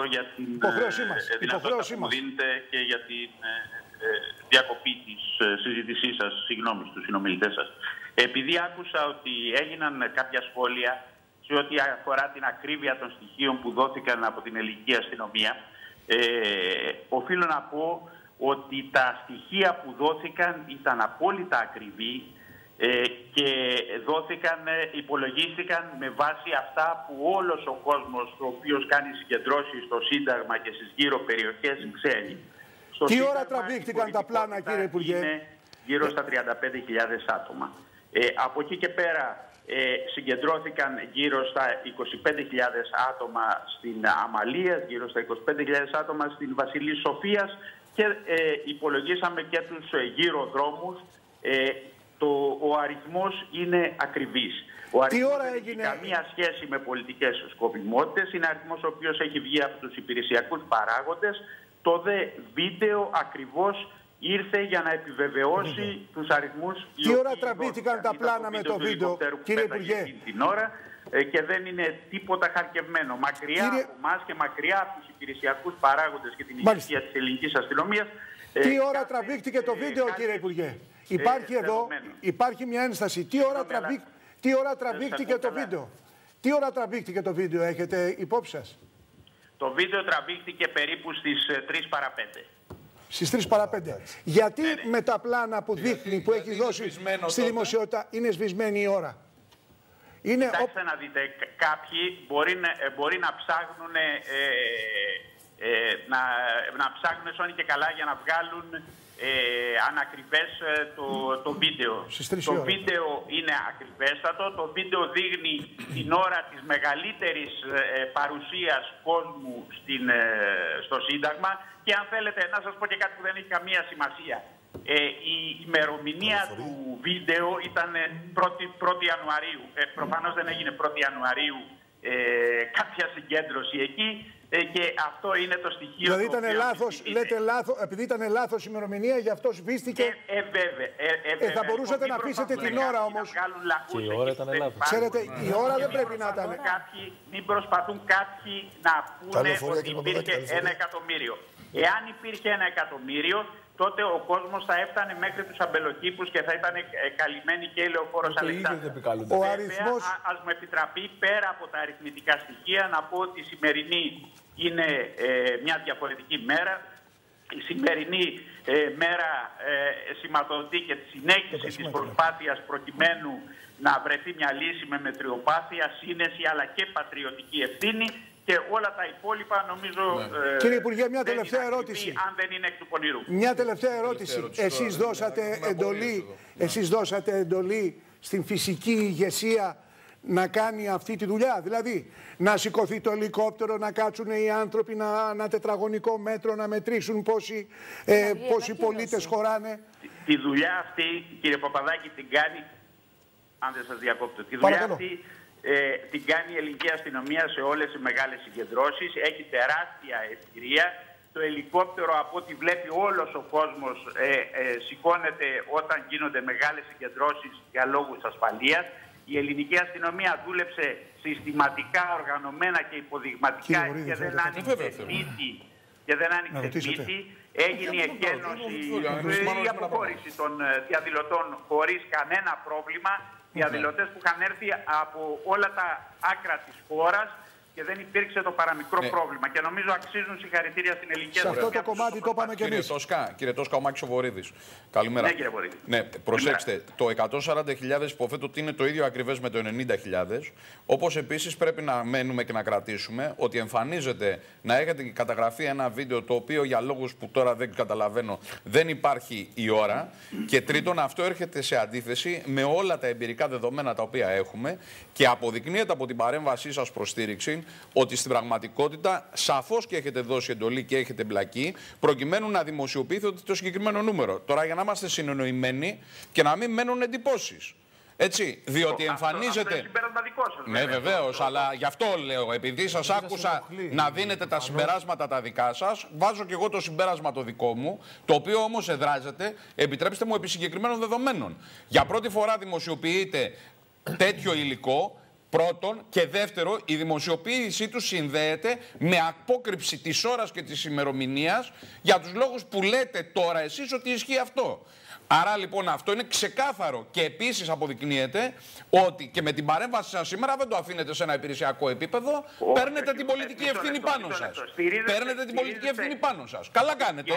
για την υποχρέωσή δυνατότητα που δίνετε και για την διακοπή της συζήτησής σας, συγγνώμη στους συνομιλητές σας. Επειδή άκουσα ότι έγιναν κάποια σχόλια σε ό,τι αφορά την ακρίβεια των στοιχείων που δόθηκαν από την ελληνική αστυνομία, οφείλω να πω ότι τα στοιχεία που δόθηκαν ήταν απόλυτα ακριβή και υπολογίστηκαν με βάση αυτά που όλος ο κόσμος ο οποίος κάνει συγκεντρώσεις στο Σύνταγμα και στις γύρω περιοχές ξέρει. Τι ώρα τραβήχτηκαν τα πλάνα, κύριε Υπουργέ? Είναι γύρω στα 35.000 άτομα. Από εκεί και πέρα συγκεντρώθηκαν γύρω στα 25.000 άτομα στην Αμαλία, γύρω στα 25.000 άτομα στην Βασιλής Σοφίας και υπολογίσαμε και τους γύρω δρόμους. Ο αριθμός είναι ακριβής. Ο αριθμός δεν έχει καμία σχέση με πολιτικές σκοπιμότητες. Είναι αριθμός ο οποίος έχει βγει από τους υπηρεσιακούς παράγοντες. Το δε βίντεο ακριβώς ήρθε για να επιβεβαιώσει τους αριθμούς. Τι ώρα τραβήθηκαν τα πλάνα με το βίντεο, κύριε Υπουργέ? Την ώρα και δεν είναι τίποτα χαρκευμένο. Μακριά από εμάς και μακριά από τους υπηρεσιακούς παράγοντες και την ηγεσία της ελληνικής αστυνομίας. Τι ώρα τραβήχτηκε το βίντεο, κύριε Υπουργέ? Υπάρχει εδώ, υπάρχει μια ένσταση. Τι ώρα τραβήχτηκε το βίντεο? Τι ώρα τραβήχτηκε το βίντεο, έχετε υπόψη σας? Το βίντεο τραβήχτηκε περίπου στις 3 παρά 5. Στις 3 παρά 5. Γιατί με τα πλάνα που δείχνει, που έχει δώσει στη δημοσιότητα, είναι σβησμένη η ώρα? Κοιτάξτε να δείτε, κάποιοι μπορεί να ψάχνουν να ψάχνουν σώνει και καλά για να βγάλουν ανακριβές το βίντεο. Το βίντεο είναι ακριβέστατο. Το βίντεο δείχνει την ώρα της μεγαλύτερης παρουσίας κόσμου στο Σύνταγμα και αν θέλετε να σας πω και κάτι που δεν έχει καμία σημασία. Η ημερομηνία του βίντεο ήταν 1η Ιανουαρίου. Προφανώς δεν έγινε 1η Ιανουαρίου κάποια συγκέντρωση εκεί. Και αυτό είναι το στοιχείο. Δηλαδή ήταν λάθος, λέτε λάθος, επειδή ήταν λάθος η ημερομηνία, γι' αυτό σβήστηκε. Βέβαια. Θα μπορούσατε να αφήσετε την ώρα όμως. Και η ώρα ήταν λάθος. Ξέρετε, η ώρα δεν πρέπει να ήταν. Μην προσπαθούν κάποιοι να πούνε ότι υπήρχε 1 εκατομμύριο. Εάν υπήρχε 1 εκατομμύριο, τότε ο κόσμος θα έφτανε μέχρι τους αμπελοκήπους και θα ήταν καλυμμένη και η Λεωφόρος Αλεξάνδρου. Ας μου επιτραπεί, πέρα από τα αριθμητικά στοιχεία, να πω ότι η σημερινή είναι μια διαφορετική μέρα. Η σημερινή μέρα σηματοδοτεί και τη συνέχιση της προσπάθειας προκειμένου να βρεθεί μια λύση με μετριοπάθεια, σύνεση αλλά και πατριωτική ευθύνη. Και όλα τα υπόλοιπα νομίζω. Κύριε Υπουργέ, μια τελευταία ερώτηση. Αν δεν είναι εκ του πονηρού. Μια τελευταία ερώτηση. Εσείς δώσατε εντολή στην φυσική ηγεσία να κάνει αυτή τη δουλειά? Δηλαδή, να σηκωθεί το ελικόπτερο, να κάτσουν οι άνθρωποι ένα τετραγωνικό μέτρο, να μετρήσουν πόσοι πολίτες χωράνε? Τη δουλειά αυτή, κύριε Παπαδάκη, την κάνει. Αν δεν σας διακόπτω. Τη δουλειά αυτή την κάνει η ελληνική αστυνομία σε όλες τις μεγάλες συγκεντρώσεις. Έχει τεράστια εμπειρία. Το ελικόπτερο, από ό,τι βλέπει όλος ο κόσμος, σηκώνεται όταν γίνονται μεγάλες συγκεντρώσεις για λόγους ασφαλείας. Η ελληνική αστυνομία δούλεψε συστηματικά, οργανωμένα και υποδειγματικά και δεν άνοιξε μύτη. Έγινε η εκένωση, η αποχώρηση των διαδηλωτών χωρίς κανένα πρόβλημα. Διαδηλωτές που είχαν έρθει από όλα τα άκρα της χώρας και δεν υπήρξε το παραμικρό πρόβλημα. Και νομίζω αξίζουν συγχαρητήρια στην ελληνική αστυνομία. Σε αυτό το κομμάτι το είπαμε και εμείς. Κύριε Τόσκα, ο Μάκης ο Βορίδης. Καλημέρα. Ναι, κύριε Βορίδη. Ναι, προσέξτε. Το 140.000 υποθέτω ότι είναι το ίδιο ακριβές με το 90.000. Όπως επίσης πρέπει να μένουμε και να κρατήσουμε ότι εμφανίζεται να έχετε καταγραφεί ένα βίντεο το οποίο για λόγους που τώρα δεν καταλαβαίνω δεν υπάρχει η ώρα. Και τρίτον, αυτό έρχεται σε αντίθεση με όλα τα εμπειρικά δεδομένα τα οποία έχουμε και αποδεικνύεται από την παρέμβασή σας προστήριξη ότι στην πραγματικότητα σαφώς και έχετε δώσει εντολή και έχετε μπλακεί προκειμένου να δημοσιοποιήσετε το συγκεκριμένο νούμερο. Τώρα για να είμαστε συνεννοημένοι και να μην μένουν εντυπώσεις. Έτσι, διότι εμφανίζεται. Αυτό είναι δικό σας, ναι, βεβαίως, αλλά γι' αυτό λέω, επειδή σας άκουσα να δίνετε τα συμπεράσματα τα δικά σας, βάζω και εγώ το συμπέρασμα το δικό μου, το οποίο όμως εδράζεται, επιτρέψτε μου, επί συγκεκριμένων δεδομένων. Για πρώτη φορά δημοσιοποιείται τέτοιο υλικό Πρώτον. Και δεύτερο, η δημοσιοποίησή του συνδέεται με απόκρυψη της ώρας και της ημερομηνίας για τους λόγους που λέτε τώρα εσείς ότι ισχύει αυτό. Άρα λοιπόν αυτό είναι ξεκάθαρο και επίσης αποδεικνύεται ότι και με την παρέμβαση σας σήμερα δεν το αφήνετε σε ένα υπηρεσιακό επίπεδο, παίρνετε την πολιτική ευθύνη πάνω σας. Παίρνετε την πολιτική ευθύνη πάνω σας. Καλά κάνετε.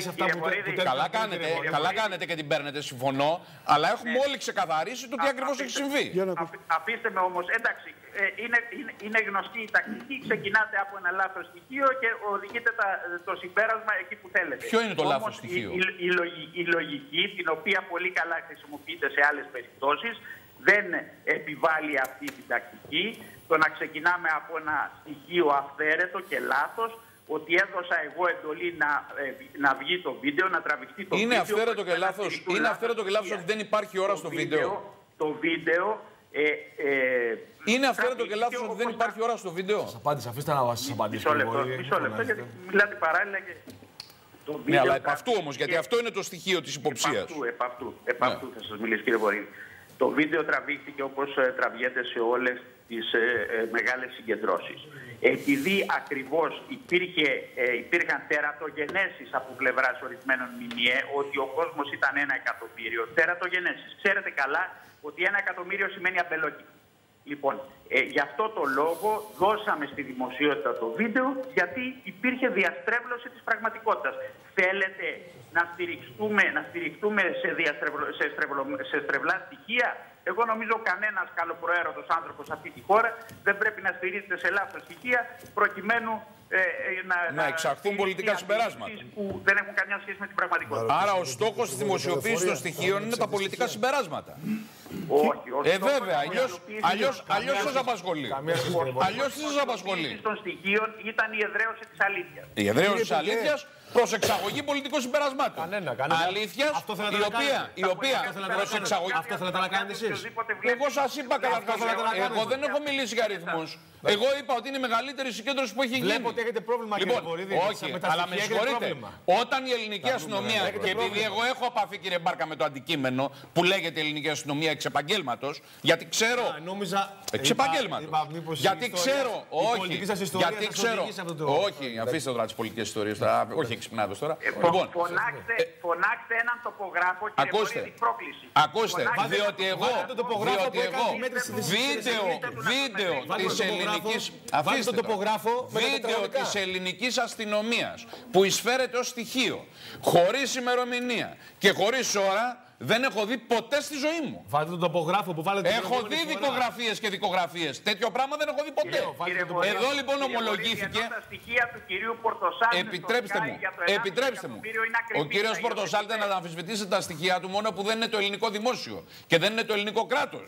Καλά κάνετε και την παίρνετε, συμφωνώ, αλλά έχουμε όλοι ξεκαθαρίσει το τι ακριβώς έχει συμβεί. Αφήστε με όμως, εντάξει, είναι γνωστή η τακτική, ξεκινάτε από ένα λάθος στοιχείο και οδηγείτε το συμπέρασμα εκεί που θέλετε. Ποιο είναι το λάθος στοιχείο? Η λογική, την οποία πολύ καλά χρησιμοποιείται σε άλλες περιπτώσεις, δεν επιβάλλει αυτή την τακτική. Το να ξεκινάμε από ένα στοιχείο αυθαίρετο και λάθος, ότι έδωσα εγώ εντολή να βγει το βίντεο, να τραβηχτεί το βίντεο. Είναι αυθαίρετο και λάθος ότι δεν υπάρχει ώρα στο βίντεο. Το βίντεο. Είναι αυθαίρετο και λάθος ότι δεν υπάρχει ώρα στο βίντεο. Σας απάντησα, αφήστε να σας απαντήσω. Μισό λεπτό, γιατί μιλάτε παράλληλα και... Ναι, αλλά επ' αυτού όμως, γιατί αυτό είναι το στοιχείο της υποψίας. Επ' αυτού θα σας μιλήσω, κύριε Βορύδη. Το βίντεο τραβήχθηκε όπως τραβιέται σε όλες τις μεγάλες συγκεντρώσεις. Επειδή ακριβώς υπήρχαν τερατογενέσεις από πλευράς ορισμένων ΜΜΕ, ότι ο κόσμος ήταν 1 εκατομμύριο. Τερατογενέσεις. Ξέρετε καλά ότι 1 εκατομμύριο σημαίνει αμπελόκηπη. Λοιπόν, γι' αυτό το λόγο δώσαμε στη δημοσιότητα το βίντεο, γιατί υπήρχε διαστρέβλωση της πραγματικότητας. Θέλετε να στηριχτούμε σε στρεβλά στοιχεία? Εγώ νομίζω κανένας καλοπροαίρετος άνθρωπος σε αυτή τη χώρα δεν πρέπει να στηρίζεται σε λάθος στοιχεία προκειμένου να εξαχθούν πολιτικά συμπεράσματα που δεν έχουν καμιά σχέση με την πραγματικότητα. Άρα ο στόχος της δημοσιοποίησης των στοιχείων είναι τα πολιτικά συμπεράσματα. Όχι. Βέβαια, αλλιώς σας απασχολεί. Αλλιώς τι σας απασχολεί? Των στοιχείων ήταν η εδραίωση της αλήθειας. Η εδραίωση της αλήθειας προς εξαγωγή πολιτικών συμπερασμάτων. Αλήθειας η οποία προς εξαγωγή... Αυτό θέλετε να κάνετε εσείς? Εγώ σας είπα καταρχάς, εγώ δεν έχω μιλήσει για αριθμούς. Εγώ είπα ότι είναι η μεγαλύτερη συγκέντρωση που έχει γίνει. Βλέπω ότι έχετε πρόβλημα, κύριε Βορύδη. Όχι, αλλά με συγχωρείτε. Όταν η ελληνική αστυνομία, και επειδή εγώ έχω επαφή, κύριε Μπάρκα, με το αντικείμενο που λέγεται ελληνική αστυνομία εξ επαγγέλματος, γιατί ξέρω. Εξ επαγγέλματος. Γιατί ξέρω. Όχι. Γιατί ξέρω. Όχι, αφήστε τώρα τις πολιτικές ιστορίες. Όχι, εξυπνάδες τώρα. Φωνάξτε έναν τοπογράφο και ακούστε. Ακούστε, διότι εγώ βίντεο της ελληνικής. Αφήστε το τοπογράφο βίντεο της ελληνικής αστυνομίας που εισφέρεται ως στοιχείο, χωρίς ημερομηνία και χωρίς ώρα, δεν έχω δει ποτέ στη ζωή μου. Βάλτε τον τοπογράφο που βάλετε. Έχω δει δικογραφίες και δικογραφίες. Τέτοιο πράγμα δεν έχω δει ποτέ. Εδώ λοιπόν ομολογήθηκε. Τα στοιχεία του κυρίου Πορτοσάλτη. Επιτρέψτε μου. Ο κύριος Πορτοσάλτη να αμφισβητήσει τα στοιχεία του μόνο που δεν είναι το ελληνικό δημόσιο και δεν είναι το ελληνικό κράτος.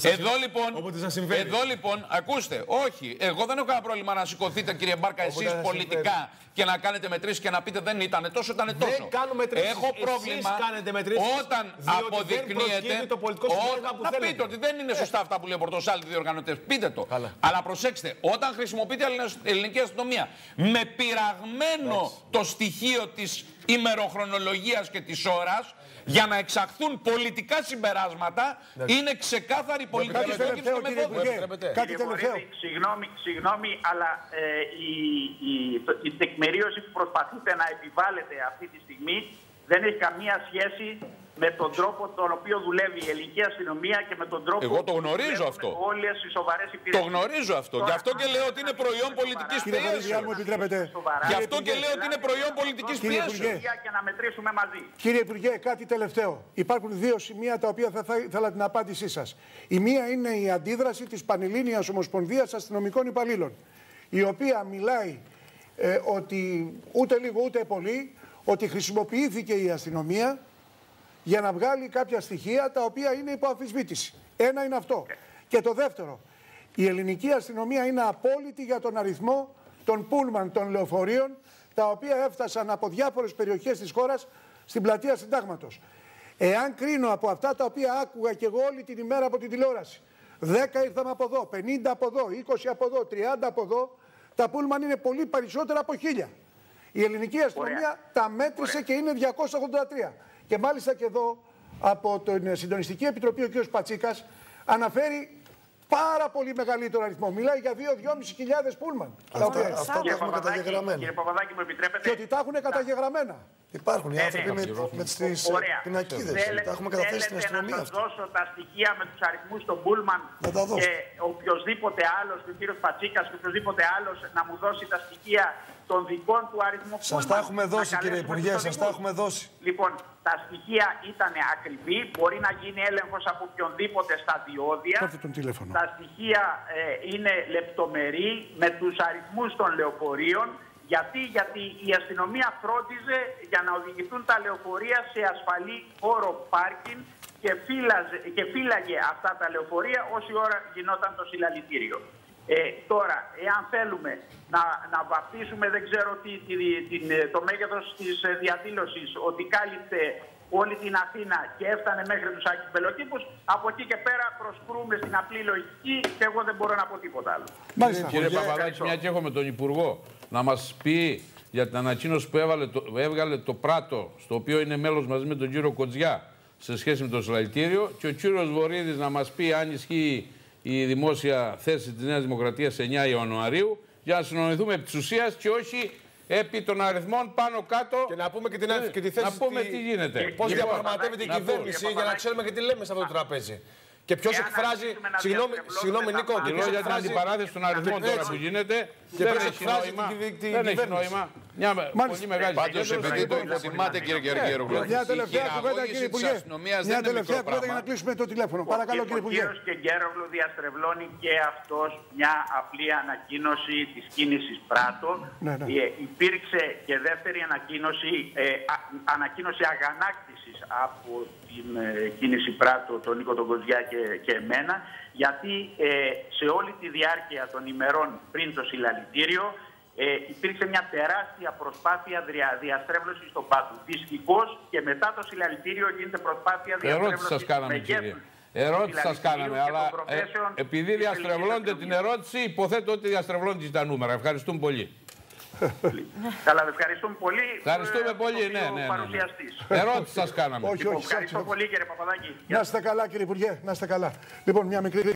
Εδώ λοιπόν, ακούστε, όχι, εγώ δεν έχω κανένα πρόβλημα να σηκωθείτε, κύριε Μπάρκα, εσείς πολιτικά και να κάνετε μετρήσεις και να πείτε δεν ήταν τόσο, ήταν τόσο. Έχω πρόβλημα όταν αποδεικνύεται. Να πείτε ότι δεν είναι σωστά αυτά που λέει ο Πορτοσάλτη, διοργανωτές. Πείτε το. Αλλά προσέξτε, όταν χρησιμοποιείται η ελληνική αστυνομία με πειραγμένο το στοιχείο της ημεροχρονολογίας και της ώρας για να εξαχθούν πολιτικά συμπεράσματα, είναι ξεκάθαρη πολιτική στόχη στο μεθόδιο. Κάτι τελευταίο. Συγγνώμη, αλλά η τεκμηρίωση που προσπαθείτε να επιβάλλετε αυτή τη στιγμή δεν έχει καμία σχέση με τον τρόπο τον οποίο δουλεύει η ελληνική αστυνομία και με τον τρόπο. Εγώ το γνωρίζω που αυτό. Όλες οι σοβαρές υπηρεσίες. Το γνωρίζω αυτό. Γι' αυτό και λέω ότι είναι προϊόν πολιτικής πιέσεως. Γι' αυτό και λέω ότι είναι προϊόν πολιτικής πιέσεως. Και να μετρήσουμε μαζί. Κύριε Υπουργέ, κάτι τελευταίο. Υπάρχουν δύο σημεία τα οποία θα ήθελα την απάντησή σας. Η μία είναι η αντίδραση της Πανελλήνιας Ομοσπονδίας Αστυνομικών Υπαλλήλων, η οποία μιλάει ότι ούτε λίγο ούτε πολύ ότι χρησιμοποιήθηκε η αστυνομία για να βγάλει κάποια στοιχεία τα οποία είναι υπό αμφισβήτηση. Ένα είναι αυτό. Και το δεύτερο, η ελληνική αστυνομία είναι απόλυτη για τον αριθμό των πούλμαν των λεωφορείων τα οποία έφτασαν από διάφορες περιοχές της χώρας στην πλατεία Συντάγματος. Εάν κρίνω από αυτά τα οποία άκουγα και εγώ όλη την ημέρα από την τηλεόραση, 10 ήρθαμε από εδώ, 50 από εδώ, 20 από εδώ, 30 από εδώ, τα πούλμαν είναι πολύ περισσότερα από 1000. Η ελληνική αστυνομία τα μέτρησε και είναι 283. Και μάλιστα και εδώ από την Συντονιστική Επιτροπή ο κ. Πατσίκας αναφέρει πάρα πολύ μεγαλύτερο αριθμό. Μιλάει για 2.000-2.500 πούλμαν. Αυτά τα έχουμε καταγεγραμμένα. Κύριε Παπαδάκη, μου επιτρέπετε. Και ότι τα έχουν καταγεγραμμένα. Υπάρχουν οι άνθρωποι με τις πινακίδες. Τα έχουμε καταθέσει στην αστυνομία. Να σας δώσω τα στοιχεία με τους αριθμούς των Πούλμαν και οποιοδήποτε άλλος, ο κύριος Πατσίκας και οποιοδήποτε άλλος να μου δώσει τα στοιχεία των δικών του αριθμών. Σας τα έχουμε δώσει, κύριε Υπουργέ, σας τα έχουμε δώσει. Λοιπόν, τα στοιχεία ήταν ακριβή. Μπορεί να γίνει έλεγχος από οποιονδήποτε στα διόδια. Τα στοιχεία είναι λεπτομερή με τους αριθμούς των λεωφορείων. Γιατί η αστυνομία φρόντιζε για να οδηγηθούν τα λεωφορεία σε ασφαλή χώρο πάρκινγκ και φύλαγε αυτά τα λεωφορεία όση ώρα γινόταν το συλλαλητήριο. Τώρα, εάν θέλουμε να βαφτίσουμε, δεν ξέρω το μέγεθος της διαδήλωσης, ότι κάλυπτε όλη την Αθήνα και έφτανε μέχρι τους Άκης Πελοκήπους, από εκεί και πέρα προσκρούμε στην απλή λογική και εγώ δεν μπορώ να πω τίποτα άλλο. Κύριε Παπαδάκη, μια και έχουμε τον Υπουργό, να μας πει για την ανακοίνωση που έβγαλε το Πράτο, στο οποίο είναι μέλος μαζί με τον κύριο Κοτζιά, σε σχέση με το συλλαλητήριο, και ο κύριος Βορίδης να μας πει αν ισχύει η δημόσια θέση της Νέας Δημοκρατίας 9 Ιανουαρίου, για να συνονιθούμε επί της ουσίας και όχι επί των αριθμών πάνω κάτω. Και να πούμε και τη θέση. Να πούμε τι γίνεται. Πώς διαπραγματεύεται η κυβέρνηση για να ξέρουμε και τι λέμε σε αυτό το τραπέζι. Και ποιο εκφράζει. Συγγνώμη, Νίκο. Μιλώ για την αντιπαράθεση των αριθμών τώρα που γίνεται. Και ποιο εκφράζει δεν έχει νόημα. Μια πολύ μεγάλη Πάντως, επειδή το υποτιμάτε, κύριε Γεωργιάδη. Μια τελευταία κουβέντα, κύριε Υπουργέ. Μια τελευταία κουβέντα για να κλείσουμε το τηλέφωνο. Παρακαλώ, κύριε Υπουργέ. Ο κύριος Κεγγέρογλου διαστρεβλώνει και αυτός μια απλή ανακοίνωση της κίνησης Πράτο. Υπήρξε και δεύτερη ανακοίνωση αγανάκτησης από την κίνηση Πράτο, τον Νίκο τον Κοτζιά και εμένα, γιατί σε όλη τη διάρκεια των ημερών πριν το συλλαλητήριο υπήρξε μια τεράστια προσπάθεια διαστρέβλωσης στον Πάτου. Δυστυχώς και μετά το συλλαλητήριο γίνεται προσπάθεια διαστρέβλωσης του μεγέθους. Ερώτηση σας κάναμε, αλλά επειδή διαστρεβλώνετε την ερώτηση, υποθέτω ότι διαστρεβλώνετε τα νούμερα. Ευχαριστούμε πολύ. Καλά, ευχαριστούμε πολύ. Ευχαριστούμε πολύ, ναι. Ερώτηση σας κάναμε. Όχι, ευχαριστώ πολύ, κύριε Παπαδάκη. Να είστε καλά, κύριε Υπουργέ, να είστε καλά. Λοιπόν, μια μικρή